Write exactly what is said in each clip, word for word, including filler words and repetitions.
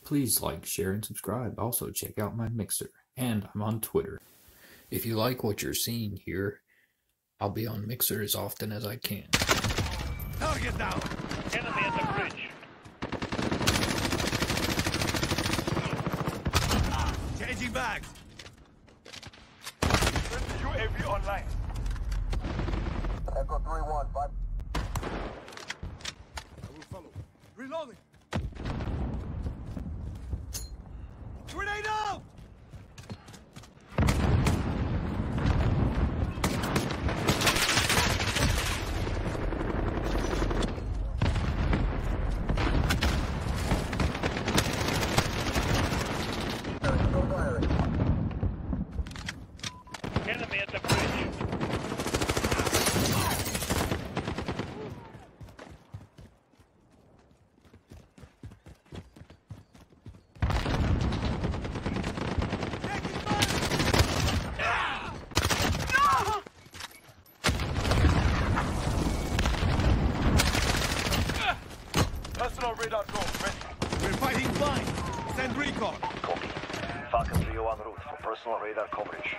Please like, share, and subscribe. Also, check out my Mixer, and I'm on Twitter. If you like what you're seeing here, I'll be on Mixer as often as I can. Target down! Enemy at the bridge. Changing bags. U A V online. Echo three one five. I will follow. Reloading. Grenade out! Enemy at the bridge. Personal radar drone ready. We're fighting blind. Send recon. Copy. Falcon three oh one route for personal radar coverage.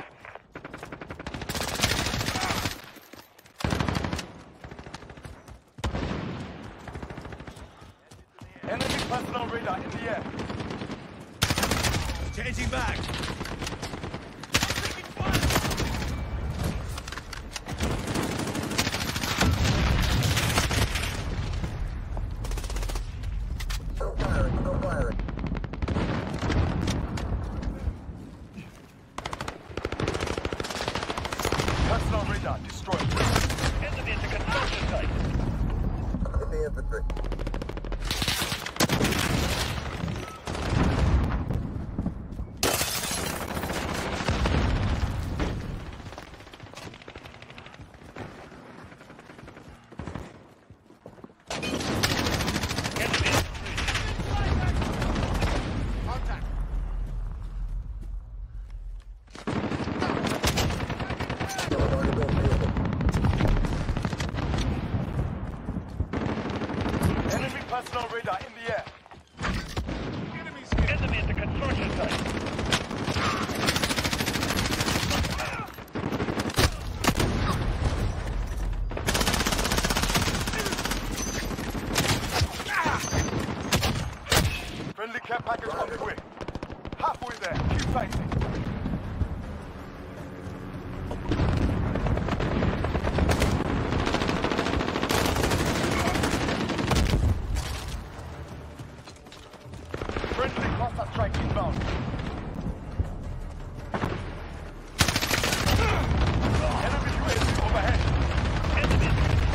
Enemy personal radar in the air. Changing back. Still firing, still firing. Personal radar destroyed. Enemy at the construction site. Hit the infantry. Enemy personal radar in the air. Enemy at the construction site. Friendly care package on the way. Halfway there. Keep fighting. Friendly cluster strike inbound. Enemy U A V overhead. Enemy.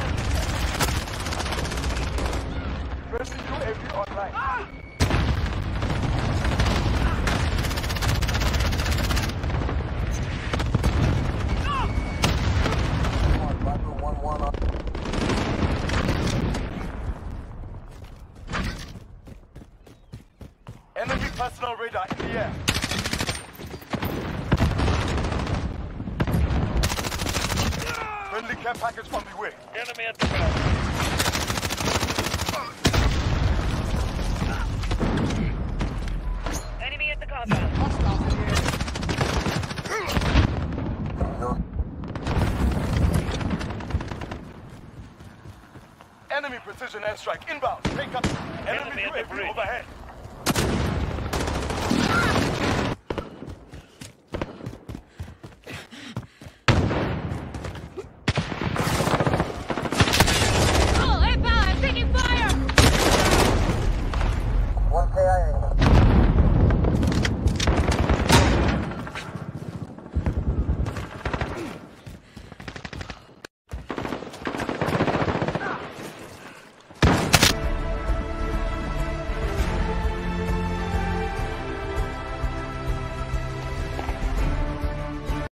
Friendly U A V online. One, one, one, Enemy personal radar in the air. Friendly care package on the way. Enemy at the back. Enemy at the compound. Hostiles in the air. Enemy precision airstrike inbound. Take up. Enemy, Enemy U A V overhead.